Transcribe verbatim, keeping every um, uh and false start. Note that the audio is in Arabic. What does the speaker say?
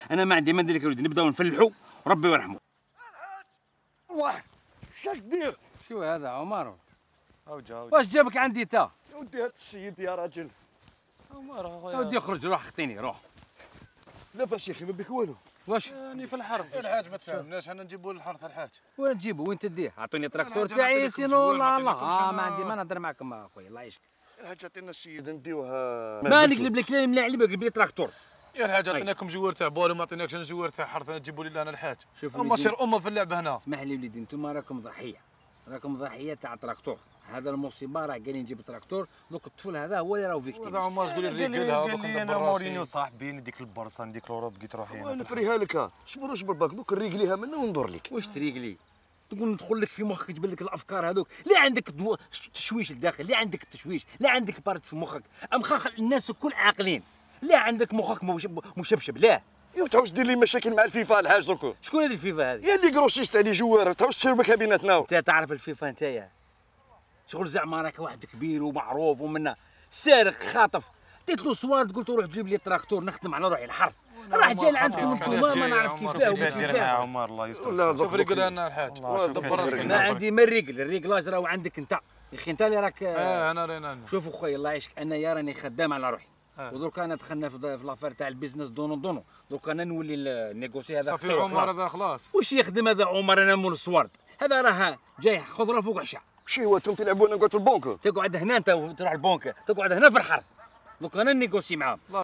انا ما عندي ما ندير لك وليدي، نبداو نفلحوا وربي يرحمه. واه شاك دير؟ شو هذا عمر؟ اوجا واش جابك عندي انت؟ يا ودي هاد السيد يا راجل. عمر يا اخويا ودي اخرج روح خطيني روح. لاباس يا اخي ما بك والو. واش؟ راني في الحرث. الحاج ما تفهمناش، حنا نجيبوا للحرث الحاج. وين تجيبو وين تديه؟ اعطوني تراكتور الحاج تاعي نعطيكم سينو زوار، لا ما لا نعطيكمش آه أنا. ما عندي ما نهضر معاكم اخويا الله يعيشك. الحاج عطينا السيد نديوها. ما نقلب لك لا ملاعب قلب لي تراكتور. يا الحاج عطيناكم جوار تاع بولو، ما عطيناكش انا جوار تاع حرث، انا تجيبوا لي انا الحاج. شوف اما وليدي. سير امه في اللعبه هنا. اسمح لي وليدي، انتم راكم ضحيه، راكم ضحيه تاع تراكتور. هذا المصيبه راه قال لي نجيب تراكتور، دوك الطفل هذا هو اللي راهو هذا فيكتيم. عمر تقول لي قال لي ريقلها قال دوك لي ندبر انا مورينيو راسي. صاحبي نديك البرصه نديك لوروب قلت روحي وانا نفريها لك ها. شبر اجبر باك دوك نريقليها منا وندور لك. واش تريقلي؟ تقول ندخل لك في مخك تجبد لك الافكار هذوك، لا عندك دو... تشويش لداخل، لا عندك التشويش، لا عندك بارت في مخك، مخاخ الناس الكل عاقلين، لا عندك مخك مش- مشبشب لا. يا تعوز دير لي مشاكل مع الفيفا الحاج دوك. شكون هذه الفيفا هذه؟ يا اللي كروسيست علي جوار تعوز تشربك بيناتنا. انت تعرف الفيفا نتايا شغل زعما راك واحد كبير ومعروف ومنا سارق خاطف، عطيت له صوارد قلت له روح جيب لي تراكتور نخدم على روحي الحرف، راح جاي لعندكم انتم ما نعرف كيفاه كيف دير معاه وكيفاه. عمر الله يستر. ولا شوف ريقلها لنا الحاج. دبر راسك. ما عندي ما الريقل، الريقلاج راهو عندك انت يا اخي، انت اللي راك. اه انا رينا. شوفوا خويا الله يعيشك، انا يا راني خدام على روحي، آه. ودرك انا دخلنا في في لافير تاع البيزنس دونو دونو، درك انا نولي النيغوسي هذا صافي خطير عمر خلاص. هذا خلاص. واش يخدم هذا عمر؟ انا مول الصوارد هذا راه جاي خضره فوق عشاء، شي هو انتم تلعبوا انا نقعد في البنك. تقعد هنا انت تروح البنك، تقعد هنا في الحرث، درك انا نيغوسي معاهم.